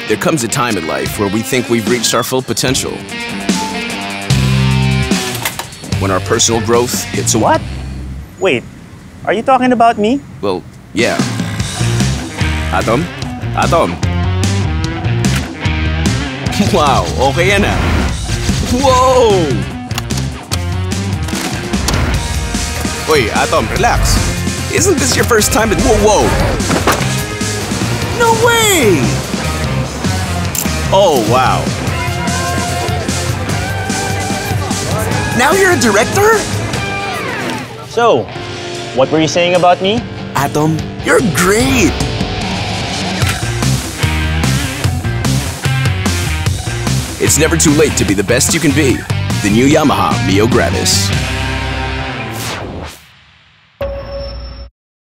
There comes a time in life where we think we've reached our full potential. When our personal growth hits a... What? Wait, are you talking about me? Well, yeah. Atom? Atom. Wow, okay na. Whoa! Wait, Atom, relax. Isn't this your first time at... Whoa, whoa! No way! Oh, wow. Now you're a director? So, what were you saying about me? Atom, you're great! It's never too late to be the best you can be. The new Yamaha Mio Gravis.